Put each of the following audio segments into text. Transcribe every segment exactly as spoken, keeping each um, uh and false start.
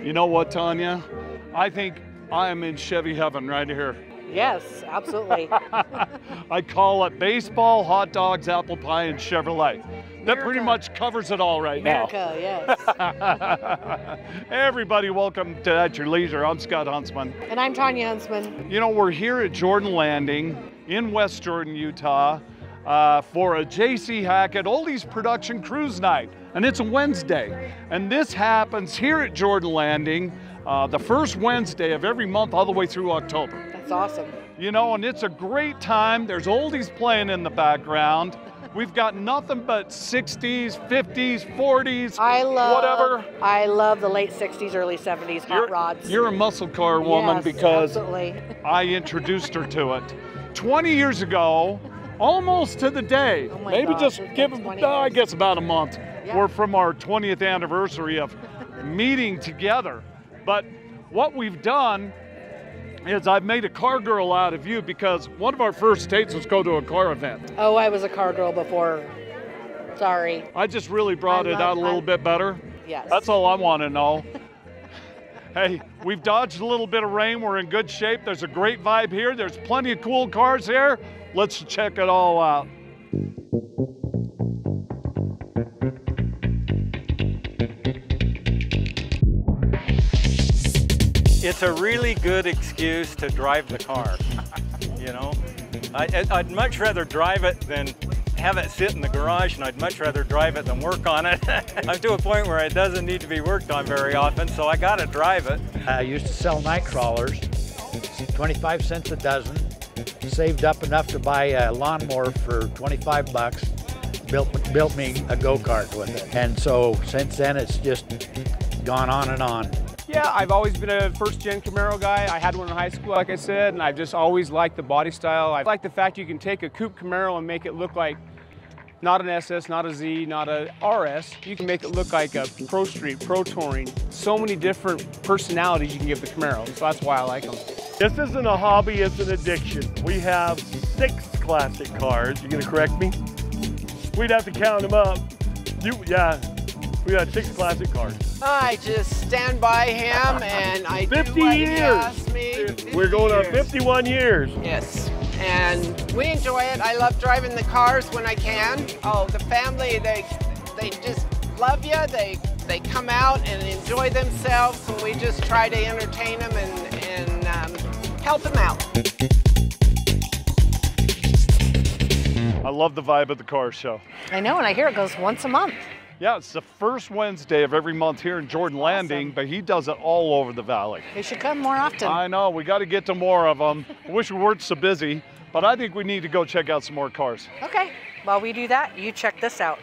You know what, Tanya? I think I am in Chevy heaven right here. Yes, absolutely. I call it baseball, hot dogs, apple pie, and Chevrolet. That America. Pretty much covers it all right America, now. Yes. Everybody, welcome to At Your Leisure. I'm Scott Huntsman. And I'm Tanya Huntsman. You know, we're here at Jordan Landing in West Jordan, Utah, uh, for a J C Hackett Oldies Production Cruise Night. And it's a Wednesday. And this happens here at Jordan Landing uh, the first Wednesday of every month all the way through October. That's awesome. You know, and it's a great time. There's oldies playing in the background. We've got nothing but sixties, fifties, forties, I love, whatever. I love the late sixties, early seventies hot You're, rods. You're a muscle car woman yes, because absolutely. I introduced her to it. twenty years ago, almost to the day, oh my maybe gosh, just it's give been them, twenty oh, I years. guess about a month. Yeah. We're from our twentieth anniversary of meeting together. But what we've done is I've made a car girl out of you because one of our first dates was go to a car event. Oh, I was a car girl before. Sorry. I just really brought I it love- out a little I- bit better. Yes. That's all I want to know. Hey, we've dodged a little bit of rain. We're in good shape. There's a great vibe here. There's plenty of cool cars here. Let's check it all out. It's a really good excuse to drive the car, you know? I, I'd much rather drive it than have it sit in the garage, and I'd much rather drive it than work on it. I'm to a point where it doesn't need to be worked on very often, so I gotta drive it. I used to sell night crawlers, twenty-five cents a dozen, saved up enough to buy a lawnmower for twenty-five bucks, built, built me a go-kart with it. And so since then, it's just gone on and on. Yeah, I've always been a first-gen Camaro guy. I had one in high school, like I said, and I've just always liked the body style. I like the fact you can take a coupe Camaro and make it look like not an S S, not a Z, not a R S. You can make it look like a Pro Street, Pro Touring. So many different personalities you can give the Camaro, so that's why I like them. This isn't a hobby, it's an addiction. We have six classic cars. You gonna correct me? We'd have to count them up. You, yeah, we got six classic cars. I just stand by him and I do fifty what he years. asks me. We're going on years. fifty-one years. Yes, and we enjoy it. I love driving the cars when I can. Oh, the family, they they just love you. They they come out and enjoy themselves, and we just try to entertain them and, and um, help them out. I love the vibe of the car show. I know, and I hear it goes once a month. Yeah, it's the first Wednesday of every month here in Jordan Landing, but he does it all over the valley. We should come more often. I know, we got to get to more of them. I wish we weren't so busy, but I think we need to go check out some more cars. Okay, while we do that, you check this out.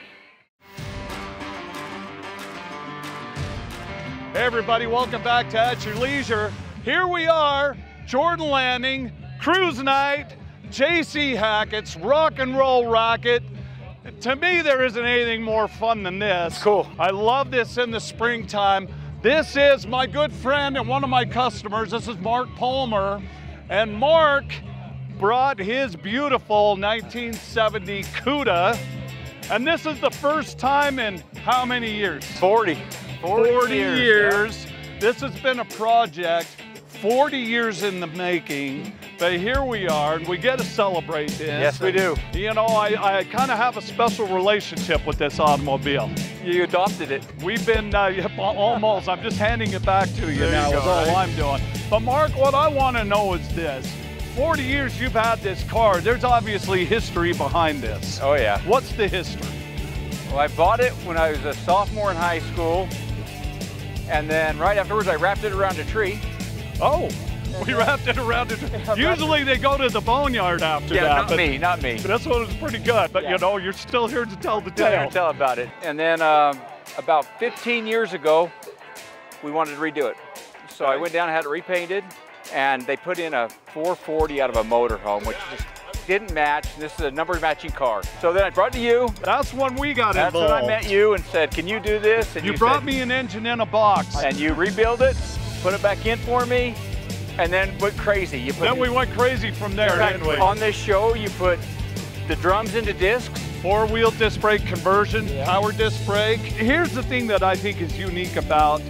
Hey everybody, welcome back to At Your Leisure. Here we are, Jordan Landing, cruise night, J C Hackett's Rock and Roll Rocket. To me, there isn't anything more fun than this. Cool. I love this in the springtime. This is my good friend and one of my customers. This is Mark Palmer. And Mark brought his beautiful nineteen seventy Cuda. And this is the first time in how many years? forty. forty years. years. This has been a project, forty years in the making, but here we are, and we get to celebrate this. Yes, we do. You know, I, I kind of have a special relationship with this automobile. You adopted it. We've been, uh, almost, I'm just handing it back to you There now, you go, is all right? I'm doing. But Mark, what I want to know is this. forty years you've had this car, there's obviously history behind this. Oh yeah. What's the history? Well, I bought it when I was a sophomore in high school, and then right afterwards I wrapped it around a tree. Oh, we wrapped it around it. Usually they go to the boneyard after Yeah, that. not but me, not me. This one was pretty good, but Yeah. you know, you're still here to tell the Tell, tale. tell about it. And then um, about fifteen years ago, we wanted to redo it. So I went down and had it repainted, and they put in a four forty out of a motorhome, which just didn't match. This is a number matching car. So then I brought it to you. That's when we got That's involved. when I met you and said, can you do this? And You, you brought said, me an engine in a box. and you rebuild it, put it back in for me, and then went crazy. You put Then we went crazy from there, didn't we? On this show, you put the drums into discs. Four-wheel disc brake conversion, Yeah. power disc brake. Here's the thing that I think is unique about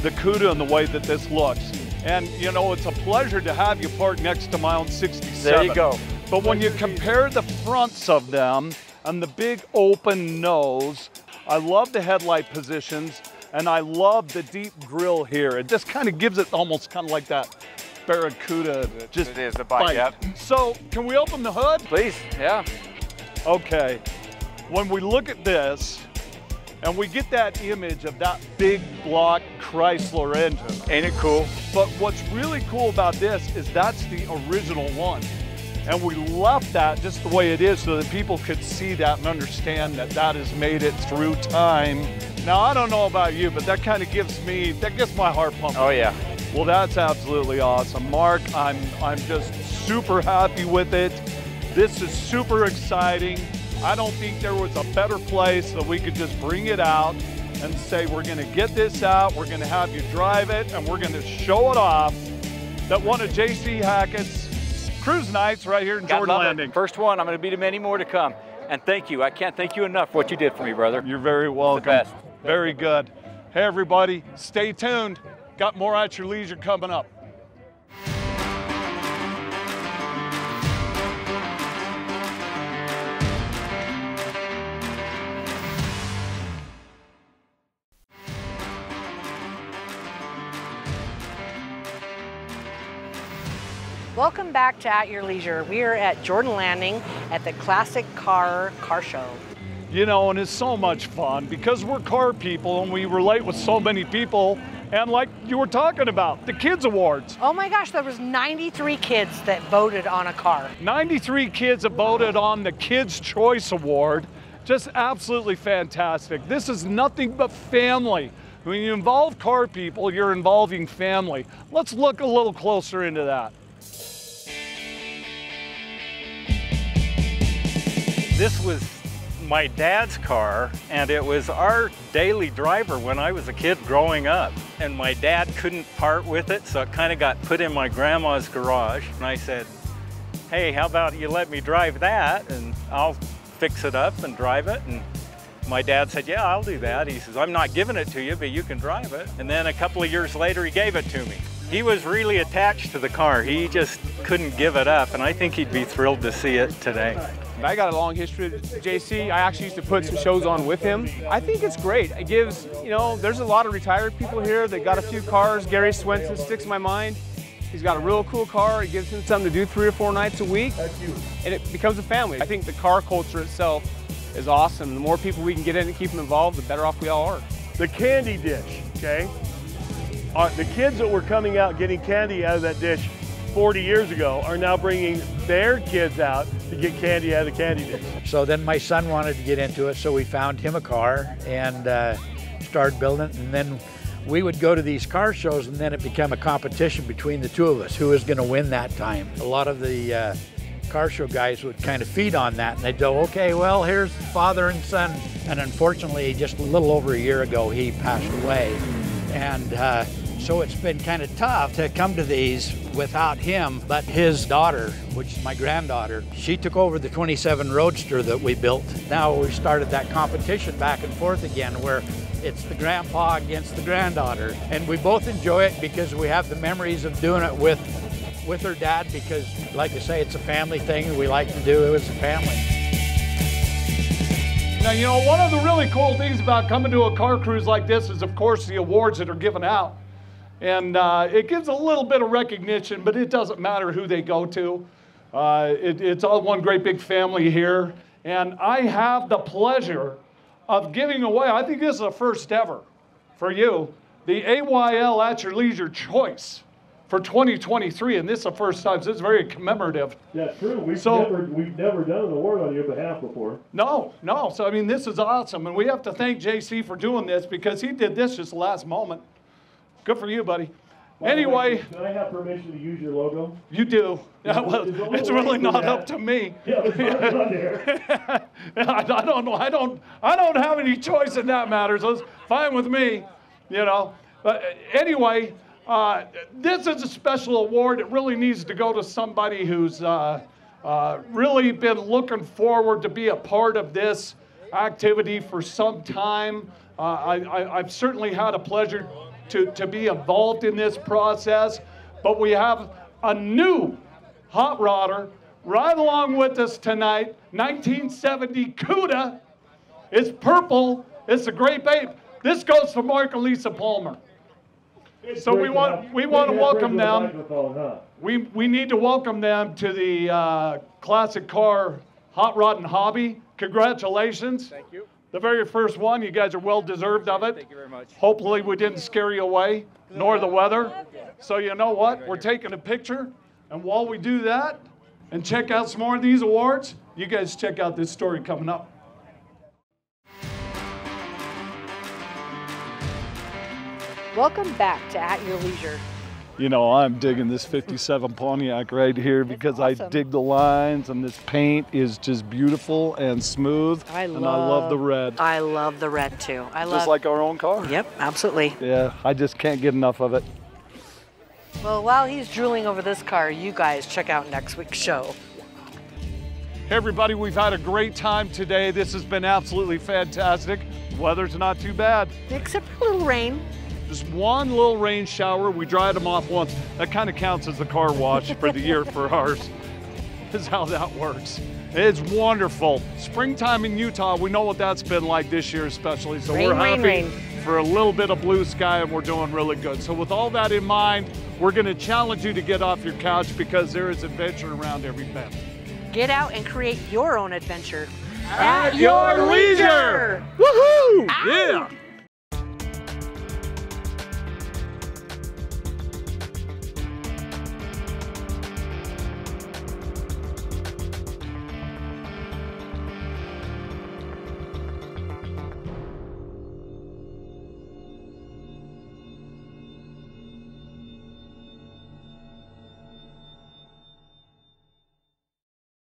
the CUDA and the way that this looks. And you know, it's a pleasure to have you parked next to my own sixty-seven. There you go. But when you compare the fronts of them and the big open nose, I love the headlight positions, and I love the deep grille here. It just kind of gives it almost kind of like that Barracuda. Just it is the bike, bite. yep. So can we open the hood? Please, yeah. Okay. When we look at this, and we get that image of that big block Chrysler engine. Ain't it cool? But what's really cool about this is that's the original one. And we left that just the way it is so that people could see that and understand that that has made it through time. Now, I don't know about you, but that kind of gives me, that gets my heart pumping. Oh yeah. Well, that's absolutely awesome. Mark, I'm, I'm just super happy with it. This is super exciting. I don't think there was a better place that we could just bring it out and say, we're gonna get this out, we're gonna have you drive it, and we're gonna show it off that one of J C Hackett's cruise nights right here in God Jordan love it. Landing. First one, I'm going to be to many more to come. And thank you. I can't thank you enough for what you did for me, brother. You're very welcome. best. Very good. Hey, everybody, stay tuned. Got more at your leisure coming up. Welcome back to At Your Leisure. We are at Jordan Landing at the Classic Car Car Show. You know, and it's so much fun because we're car people and we relate with so many people. And like you were talking about, the Kids Awards. Oh my gosh, there was ninety-three kids that voted on a car. ninety-three kids have voted on the Kids' Choice Award. Just absolutely fantastic. This is nothing but family. When you involve car people, you're involving family. Let's look a little closer into that. This was my dad's car, and it was our daily driver when I was a kid growing up. And my dad couldn't part with it, so it kind of got put in my grandma's garage. And I said, hey, how about you let me drive that, and I'll fix it up and drive it. And my dad said, yeah, I'll do that. He says, I'm not giving it to you, but you can drive it. And then a couple of years later, he gave it to me. He was really attached to the car. He just couldn't give it up, and I think he'd be thrilled to see it today. I got a long history with J C. I actually used to put some shows on with him. I think it's great. It gives, you know, there's a lot of retired people here that got a few cars. Gary Swenson sticks in my mind. He's got a real cool car. It gives him something to do three or four nights a week, and it becomes a family. I think the car culture itself is awesome. The more people we can get in and keep them involved, the better off we all are. The candy dish, okay? Uh, the kids that were coming out getting candy out of that dish forty years ago are now bringing their kids out to get candy out of the candy dish. So then my son wanted to get into it, so we found him a car and uh, started building it. And then we would go to these car shows, and then it became a competition between the two of us, who was going to win that time. A lot of the uh, car show guys would kind of feed on that, and they'd go, okay, well, here's father and son. And unfortunately, just a little over a year ago, he passed away. And uh, so it's been kind of tough to come to these without him, but his daughter, which is my granddaughter, she took over the twenty-seven Roadster that we built. Now we started that competition back and forth again where it's the grandpa against the granddaughter. And we both enjoy it because we have the memories of doing it with, with her dad because, like I say, it's a family thing and we like to do it as a family. Now, you know, one of the really cool things about coming to a car cruise like this is, of course, the awards that are given out. And uh, it gives a little bit of recognition, but it doesn't matter who they go to. Uh, it, it's all one great big family here. And I have the pleasure of giving away, I think this is the first ever for you, the A Y L At Your Leisure Choice for twenty twenty-three. And this is the first time, so it's very commemorative. Yeah, true. We've, so, never, we've never done an award on your behalf before. No, no. So, I mean, this is awesome. And we have to thank J C for doing this because he did this just the last moment. Good for you, buddy. By anyway. Can I have permission to use your logo? You do. Yeah, well, it's really not up to me. Yeah, it's not on there. I don't know. I don't. I don't have any choice in that matter. So it's fine with me. You know. But anyway, uh, this is a special award. It really needs to go to somebody who's uh, uh, really been looking forward to be a part of this activity for some time. Uh, I, I, I've certainly had a pleasure. to, to be involved in this process. But we have a new hot rodder right along with us tonight, nineteen seventy Cuda. It's purple, it's a great babe. This goes for Mark and Lisa Palmer. So we want we want to welcome them. We we need to welcome them to the uh, Classic Car Hot Rod and Hobby. Congratulations. Thank you. The very first one. You guys are well deserved of it. Thank you very much. Hopefully we didn't scare you away, nor the weather. So you know what? We're taking a picture, and while we do that and check out some more of these awards, you guys check out this story coming up. Welcome back to At Your Leisure. You know, I'm digging this fifty-seven Pontiac right here because awesome. I dig the lines, and this paint is just beautiful and smooth. I and love, I love the red. I love the red too. I love. Just like our own car. Yep, absolutely. Yeah, I just can't get enough of it. Well, while he's drooling over this car, you guys check out next week's show. Hey everybody, we've had a great time today. This has been absolutely fantastic. The weather's not too bad. Except for a little rain. Just one little rain shower. We dried them off once. That kind of counts as the car wash for the year for ours. Is how that works. It's wonderful. Springtime in Utah, we know what that's been like this year especially. So Rain, we're rain, happy rain. for a little bit of blue sky, and we're doing really good. So with all that in mind, we're going to challenge you to get off your couch because there is adventure around every bend. Get out and create your own adventure. At your leisure! Woohoo! Ow! Yeah!